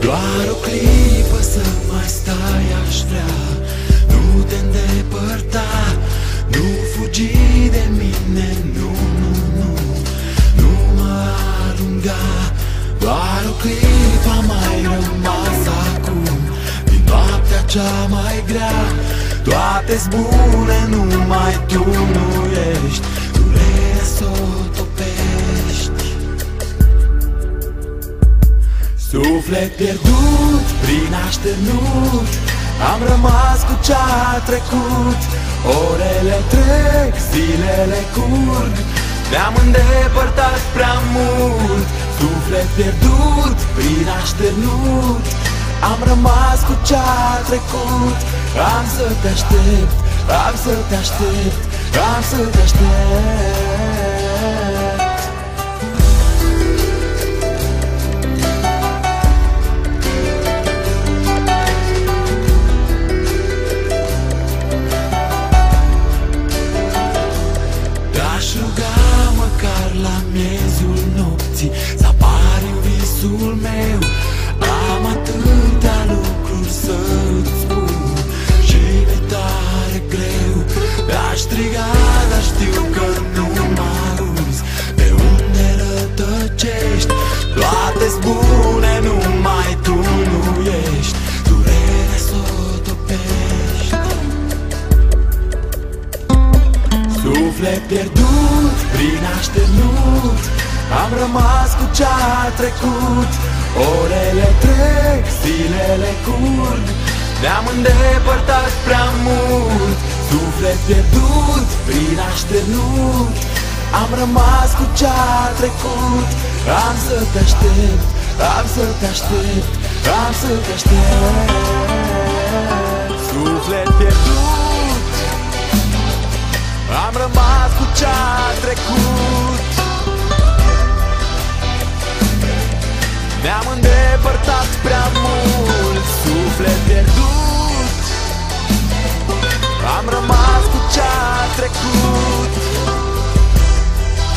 Doar o clipă să mai stai, aș vrea. Nu te îndepărta, nu fugi de mine, nu, nu, nu, nu mă alunga. Doar o clipă a mai rămas acum, din noaptea cea mai grea. Toate-s bune, numai tu nu ești, durerea s-o topești. Suflet pierdut, prin așternut, am rămas cu ce-a trecut. Orele trec, zilele curg, ne-am îndepărtat prea mult. Suflet pierdut, prin așternut, am rămas cu ce-a trecut. Am să te aștept, am să te aștept, am să te aștept. Te-aș ruga măcar la miezul nopții să apari în visul meu. Am atâtea lucruri să-ți spun și mi-e tare greu. Te-aș striga, dar știu că nu mă auzi. Pe unde rătăcești? Toate-s bune, numai tu nu ești, durerea s-o topești. Suflet pierdut, prin așternut, am rămas cu ce-a trecut. Orele trec, zilele curg, ne-am îndepărtat prea mult. Suflet pierdut, prin așternut, am rămas cu ce-a trecut. Am să te aștept, am să te aștept, am să te aștept. Suflet pierdut, am rămas cu ce-a trecut.